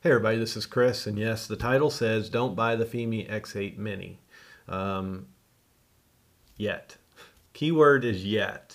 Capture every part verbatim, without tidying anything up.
Hey everybody, this is Chris, and yes, the title says don't buy the Fimi X eight Mini. Um, yet. Keyword is yet.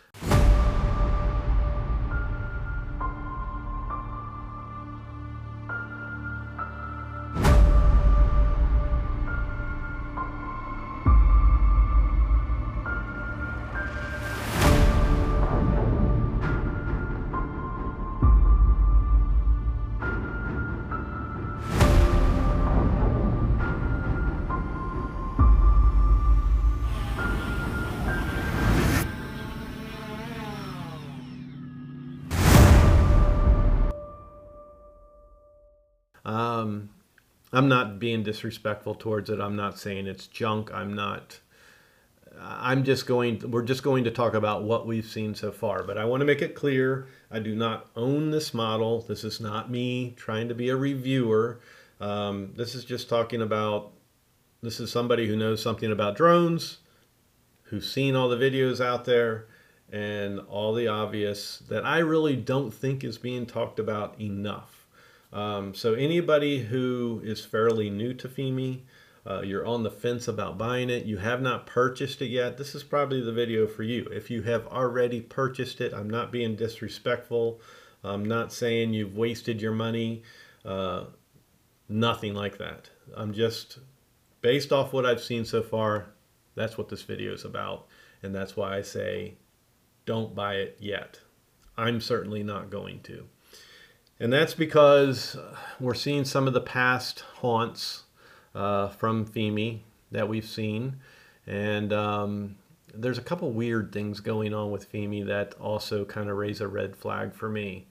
Um, I'm not being disrespectful towards it. I'm not saying it's junk. I'm not. I'm just going. We're just going to talk about what we've seen so far. But I want to make it clear: I do not own this model. This is not me trying to be a reviewer. Um, this is just talking about. This is somebody who knows something about drones, who's seen all the videos out there, and all the obvious that I really don't think is being talked about enough. Um, so anybody who is fairly new to Fimi, uh, you're on the fence about buying it, you have not purchased it yet, this is probably the video for you. If you have already purchased it, I'm not being disrespectful. I'm not saying you've wasted your money. Uh, nothing like that. I'm just, based off what I've seen so far, that's what this video is about. And that's why I say, don't buy it yet. I'm certainly not going to. And that's because we're seeing some of the past haunts uh, from Fimi that we've seen. And um, there's a couple weird things going on with Fimi that also kind of raise a red flag for me.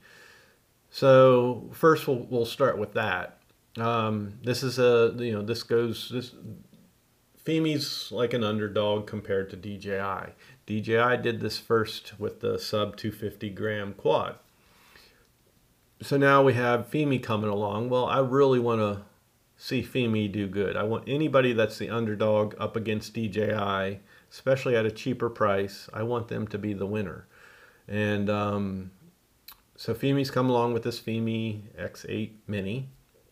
So first we'll, we'll start with that. Um, this is a, you know, this goes, this Fimi's like an underdog compared to D J I. D J I did this first with the sub two hundred fifty gram quad. So now we have Fimi coming along. Well, I really want to see Fimi do good. I want anybody that's the underdog up against D J I, especially at a cheaper price, I want them to be the winner. And um, so Fimi's come along with this Fimi X eight Mini.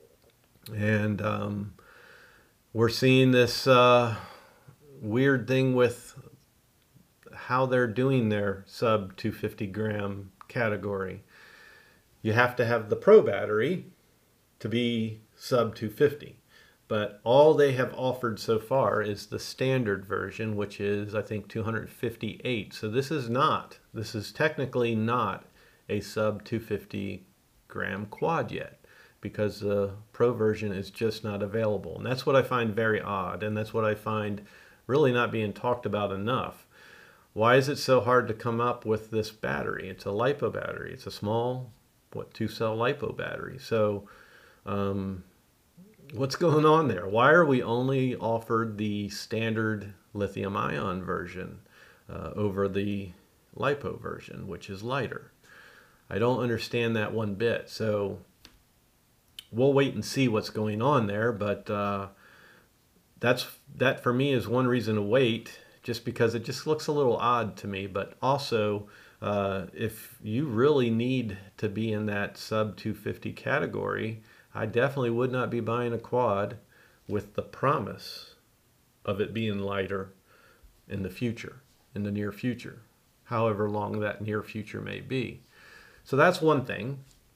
And um, we're seeing this uh, weird thing with how they're doing their sub two hundred fifty gram category. You have to have the Pro battery to be sub two hundred fifty. But all they have offered so far is the standard version, which is, I think, two hundred fifty-eight. So this is not, this is technically not a sub two hundred fifty gram quad yet, because the Pro version is just not available. And that's what I find very odd, and that's what I find really not being talked about enough. Why is it so hard to come up with this battery? It's a LiPo battery. It's a small, what, two cell LiPo battery. So um, what's going on there? Why are we only offered the standard lithium ion version uh, over the LiPo version, which is lighter? I don't understand that one bit. So we'll wait and see what's going on there, but uh, that's that for me is one reason to wait, just because it just looks a little odd to me. But also, uh, if you really need to be in that sub two hundred fifty category, I definitely would not be buying a quad with the promise of it being lighter in the future, in the near future, however long that near future may be. So that's one thing.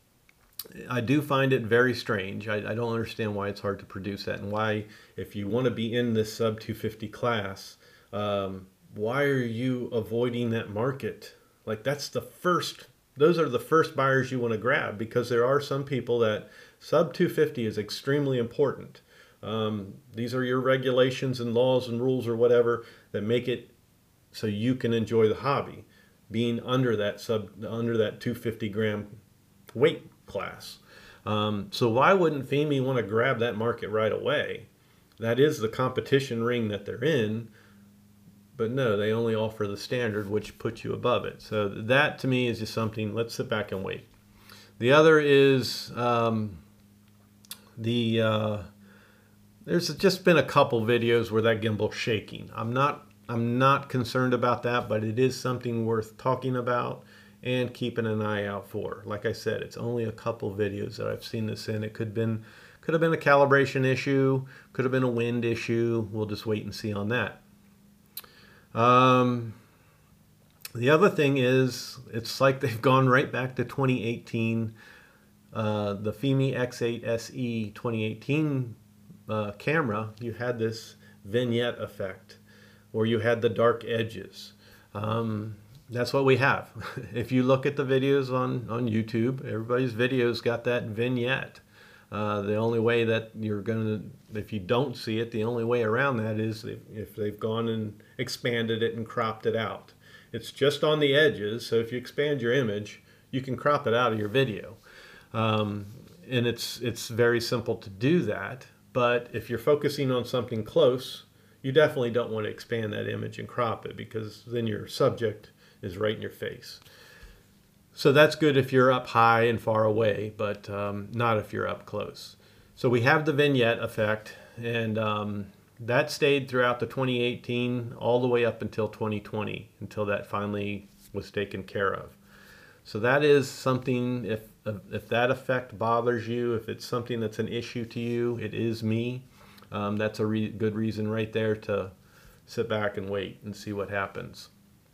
I do find it very strange. I, I don't understand why it's hard to produce that, and why, if you want to be in this sub two hundred fifty class, um, why are you avoiding that market? Like, that's the first, those are the first buyers you want to grab, because there are some people that sub two hundred fifty is extremely important. Um, these are your regulations and laws and rules or whatever that make it so you can enjoy the hobby, being under that sub, under that two hundred fifty gram weight class. Um, so why wouldn't Fimi want to grab that market right away? That is the competition ring that they're in. But no, they only offer the standard, which puts you above it. So that to me is just something, let's sit back and wait. The other is um, the, uh, there's just been a couple videos where that gimbal's shaking. I'm not, I'm not concerned about that, but it is something worth talking about. and keeping an eye out for. Like I said, it's only a couple videos that I've seen this in. It could have been could have been a calibration issue, could have been a wind issue. We'll just wait and see on that. Um, the other thing is, it's like they've gone right back to twenty eighteen. Uh, the Fimi X eight S E twenty eighteen uh, camera, you had this vignette effect, or you had the dark edges. Um, that's what we have. If you look at the videos on, on YouTube, everybody's videos got that vignette. Uh, the only way that you're going to, if you don't see it, the only way around that is if, if they've gone and expanded it and cropped it out. It's just on the edges, so if you expand your image, you can crop it out of your video. Um, and it's, it's very simple to do that, but if you're focusing on something close, you definitely don't want to expand that image and crop it, because then your subject is right in your face. So that's good if you're up high and far away, but um, not if you're up close. So we have the vignette effect, and um, that stayed throughout the twenty eighteen all the way up until twenty twenty, until that finally was taken care of. So that is something, if, if that effect bothers you, if it's something that's an issue to you, it is me. Um, that's a re good reason right there to sit back and wait and see what happens.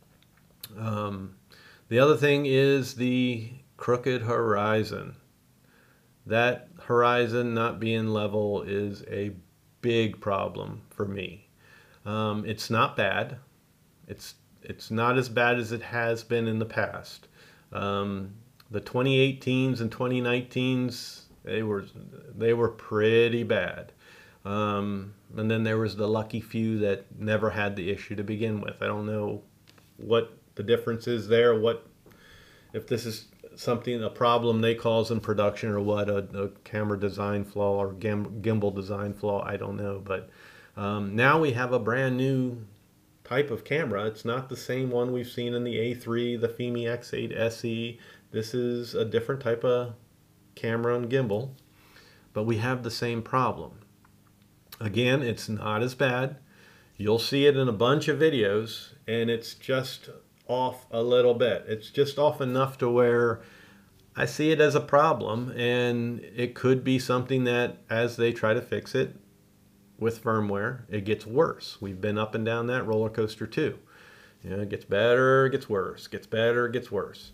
Um, The other thing is the crooked horizon. That horizon not being level is a big problem for me. Um, it's not bad. It's it's not as bad as it has been in the past. Um, the twenty eighteens and twenty nineteens, they were they were pretty bad. Um, and then there was the lucky few that never had the issue to begin with. I don't know what the difference is there, what if this is something, a problem they cause in production, or what, a, a camera design flaw or gim, gimbal design flaw, I don't know. But um, now we have a brand new type of camera. It's not the same one we've seen in the A three, the Fimi X eight S E. This is a different type of camera and gimbal, but we have the same problem. Again, it's not as bad. You'll see it in a bunch of videos, and it's just off a little bit. It's just off enough to where I see it as a problem, and it could be something that as they try to fix it with firmware, it gets worse. We've been up and down that roller coaster too. You know, it gets better, it gets worse, gets better, it gets worse.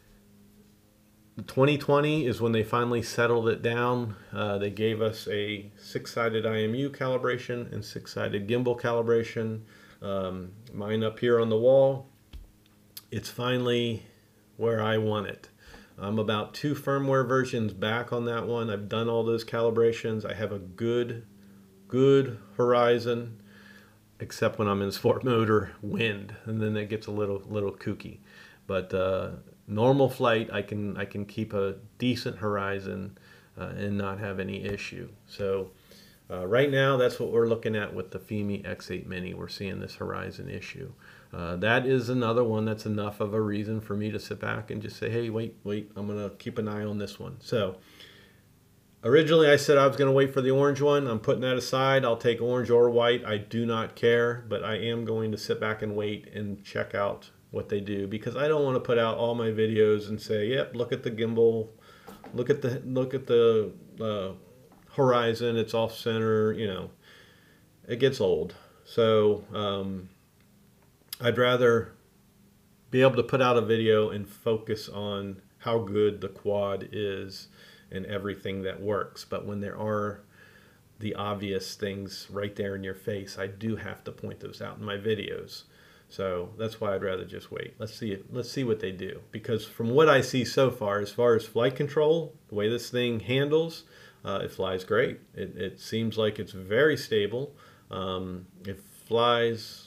twenty twenty is when they finally settled it down. Uh, they gave us a six-sided I M U calibration and six-sided gimbal calibration. Um, mine up here on the wall. It's finally where I want it. I'm about two firmware versions back on that one. I've done all those calibrations. I have a good, good horizon, except when I'm in sport mode or wind, and then it gets a little, little kooky. But uh, normal flight, I can, I can keep a decent horizon uh, and not have any issue. So uh, right now, that's what we're looking at with the Fimi X eight Mini. We're seeing this horizon issue. Uh, that is another one that's enough of a reason for me to sit back and just say, hey, wait, wait, I'm going to keep an eye on this one. So originally I said I was going to wait for the orange one. I'm putting that aside. I'll take orange or white. I do not care, but I am going to sit back and wait and check out what they do, because I don't want to put out all my videos and say, yep, look at the gimbal, look at the, look at the uh, horizon, it's off center, you know, it gets old. So, um, I'd rather be able to put out a video and focus on how good the quad is and everything that works. But when there are the obvious things right there in your face, I do have to point those out in my videos. So that's why I'd rather just wait. Let's see it. Let's see what they do. Because from what I see so far, as far as flight control, the way this thing handles, uh, it flies great. It, it seems like it's very stable. Um, it flies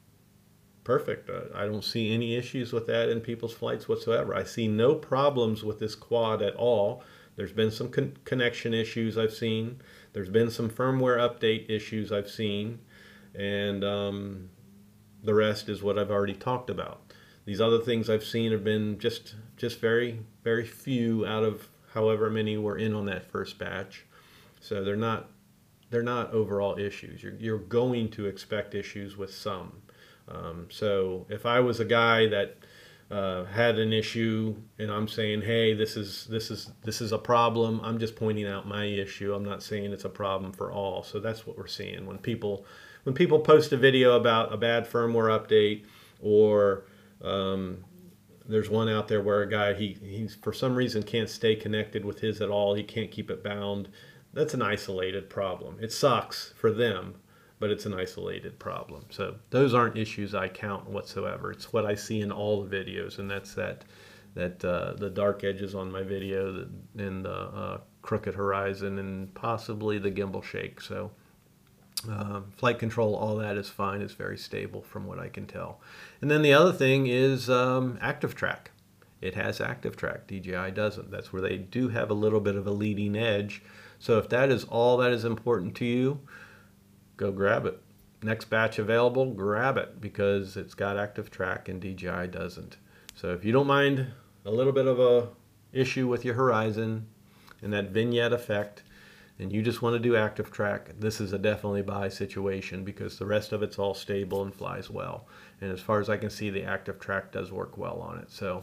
perfect. Uh, I don't see any issues with that in people's flights whatsoever. I see no problems with this quad at all. There's been some con connection issues I've seen. There's been some firmware update issues I've seen. And um, the rest is what I've already talked about. These other things I've seen have been just, just very, very few out of however many were in on that first batch. So they're not, they're not overall issues. You're, you're going to expect issues with some. Um, so if I was a guy that uh, had an issue, and I'm saying, hey, this is this is this is a problem. I'm just pointing out my issue. I'm not saying it's a problem for all. So that's what we're seeing when people when people post a video about a bad firmware update, or um, there's one out there where a guy he he's for some reason can't stay connected with his at all. He can't keep it bound. That's an isolated problem. It sucks for them, but it's an isolated problem. So those aren't issues I count whatsoever. It's what I see in all the videos, and that's that that uh, the dark edges on my video, and the uh, crooked horizon, and possibly the gimbal shake. So um, flight control, all that is fine. It's very stable from what I can tell. And then the other thing is um, Active Track. It has Active Track. D J I doesn't. That's where they do have a little bit of a leading edge. So if that is all that is important to you, go grab it. Next batch available, grab it, because it's got Active Track and D J I doesn't. So if you don't mind a little bit of a issue with your horizon and that vignette effect, and you just want to do Active Track, this is a definitely buy situation, because the rest of it's all stable and flies well. And as far as I can see, the Active Track does work well on it. So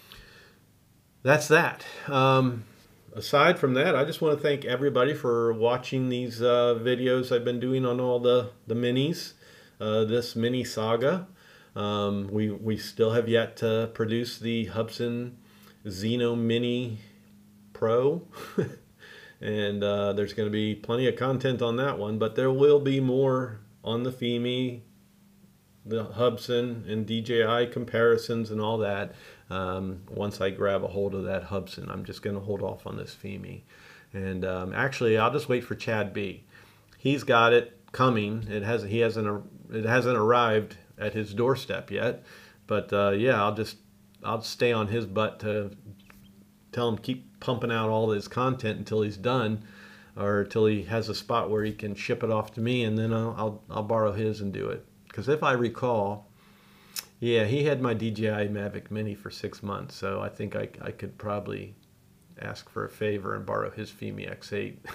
that's that. Um, Aside from that, I just want to thank everybody for watching these uh, videos I've been doing on all the, the minis, uh, this mini saga. Um, we, we still have yet to produce the Hubsan Xeno Mini Pro. And uh, there's going to be plenty of content on that one, but there will be more on the Fimi, the Hubsan, and D J I comparisons and all that. Um, once I grab a hold of that Hubsan, I'm just going to hold off on this Fimi. And um, actually, I'll just wait for Chad B. He's got it coming. It hasn't. He hasn't. It hasn't arrived at his doorstep yet. But uh, yeah, I'll just. I'll stay on his butt to tell him keep pumping out all his content until he's done, or until he has a spot where he can ship it off to me, and then I'll I'll, I'll borrow his and do it. Because if I recall, yeah, he had my D J I Mavic Mini for six months, so I think I, I could probably ask for a favor and borrow his Fimi X eight.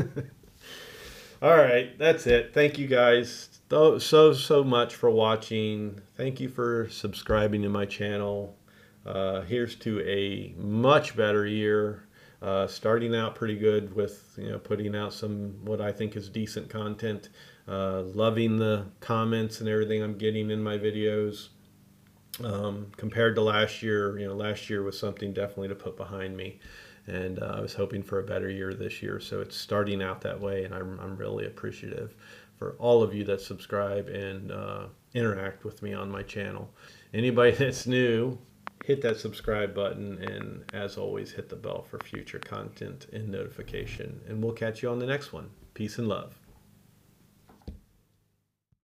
All right, that's it. Thank you guys so, so, so much for watching. Thank you for subscribing to my channel. Uh, here's to a much better year. Uh, starting out pretty good with, you know, putting out some what I think is decent content. Uh, loving the comments and everything I'm getting in my videos. Um, compared to last year, you know, last year was something definitely to put behind me, and uh, I was hoping for a better year this year. So it's starting out that way, and I'm I'm really appreciative for all of you that subscribe and uh, interact with me on my channel. Anybody that's new, hit that subscribe button, and as always, hit the bell for future content and notification. And we'll catch you on the next one. Peace and love.